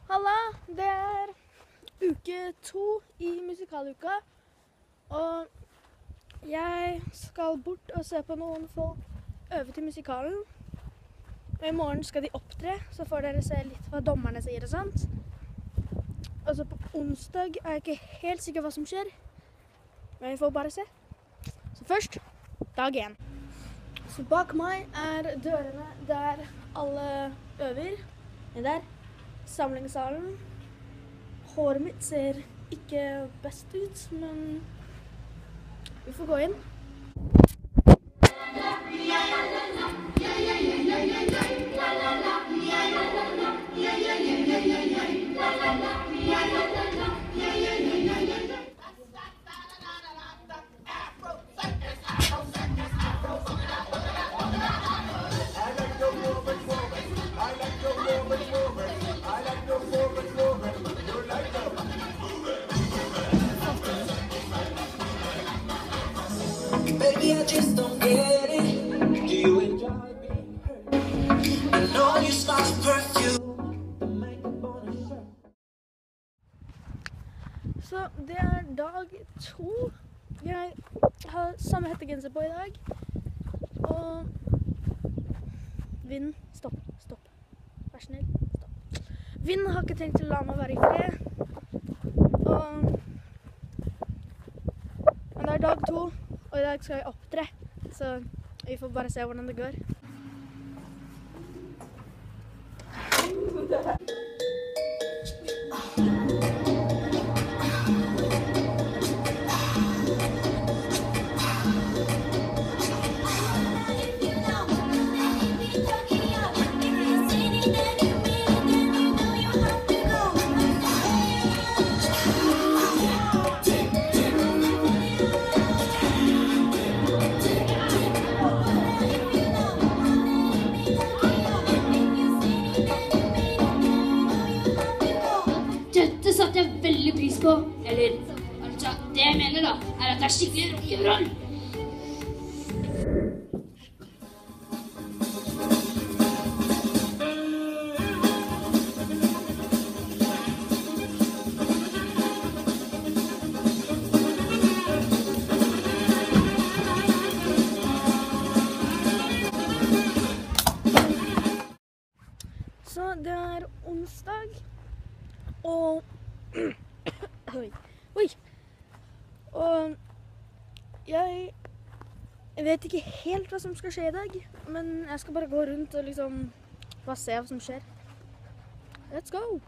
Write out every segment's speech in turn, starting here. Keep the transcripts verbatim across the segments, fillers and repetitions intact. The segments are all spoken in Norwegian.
Halla, det er uke to i musikaluka, og jeg skal bort og se på noen folk øve til musikalen. Og i morgen skal de opptre, så får dere se litt hva dommerne sier og sånt. Og så på onsdag er jeg ikke helt sikker hva som skjer, men vi får bare se. Så først, dag én. Så bak meg er dørene der alle øver. Den der. Samlingssalen. Håret mitt ser ikke best ut, men vi får gå inn. Baby, I just don't get it. Do you enjoy being hurt? I know you smell perfume. The makeup on your shirt. Så det er dag to. Jeg har samme hettegenser på i dag. Og Vind, stopp, stopp. Vær snill, stopp. Vind har ikke tenkt til å la meg være i fred. Og Men det er dag to. Og i dag skal jeg opptre, så vi får bare se hvordan det går. Dette satte jeg veldig pris på. Eller, altså, det jeg mener da, er at det er skikkelig rock'n'roll. Så det er onsdag. Og Oi. Oi. Og jeg vet ikke helt hva som skal skje i dag, men jeg skal bare gå rundt og liksom bare se hva som skjer. Let's go!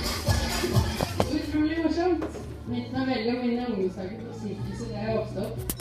Utrolig morsomt. Mitt er veldig om mine ungdomsdager på sykehuset der jeg vokste opp.